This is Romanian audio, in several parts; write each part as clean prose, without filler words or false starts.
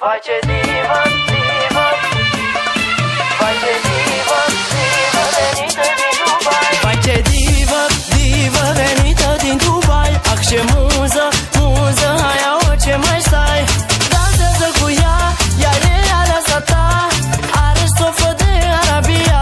Vai ce divă, divă, vai ce divă, divă venită din Dubai. Vai ce divă, divă venită din Dubai. Ac ce muză, muză, hai au ce mai stai. Dansează cu ea, iar e aleasa ta. Are stofă de Arabia.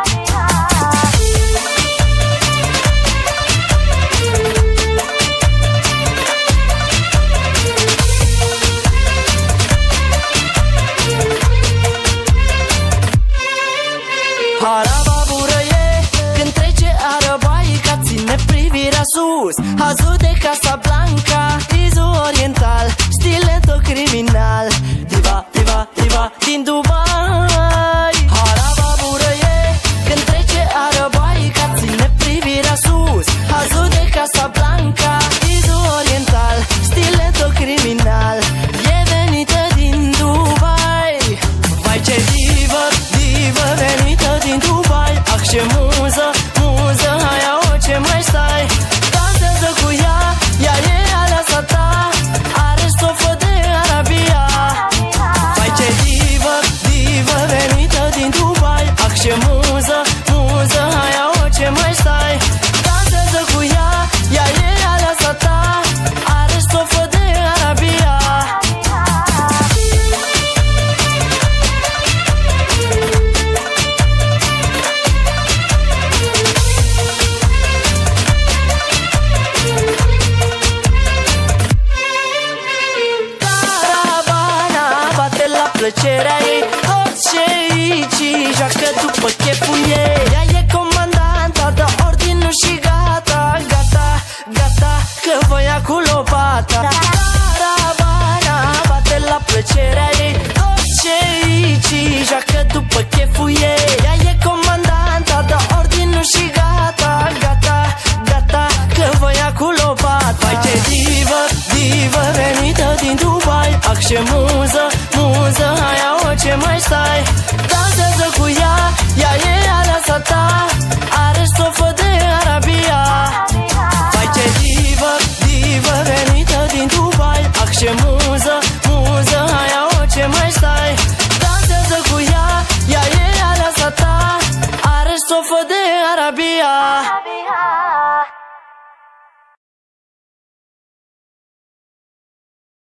Araba burăie, când trece arabaica, ține privirea sus. Azul de Casablanca, izul oriental, stiletto criminal. Diva, diva, diva din Dubai. Araba burăie, când trece arabaica, ține privirea sus. Azul de Casablanca, izul oriental, stiletto criminal. E venită din Dubai. Vai ce divă, divă venită din Dubai. Ac ce muză, muză, hai au ce mai stai. Dansează cu ea, ea e aleasa ta. Are stofă de Arabia. Vai ce divă, divă venită din Dubai. Ac ce muză, muză, hai au ce mai stai. Dansează cu ea, ea e aleasa ta. Are stofă de Arabia. Plăcerea ei, orice aici joacă după cheful ei. Ea e comandanta, dă ordinul și gata, gata, gata, că voia cu lopata. Caravana bate la plăcerea ei, orice aici joacă după cheful ei. Ea e comandanta, dă ordinul și gata, gata, gata, că voia cu lopata. Vai ce divă, divă venită din Dubai. Ac ce muză, muză, hai au ce mai stai. Dansează cu ea, ea e aleasa ta. Are stofă de Arabia. Vai ce divă, divă venită din Dubai. Ac ce muză, muză, hai au ce mai stai. Dansează cu ea, ea e aleasa ta. Are stofă de Arabia.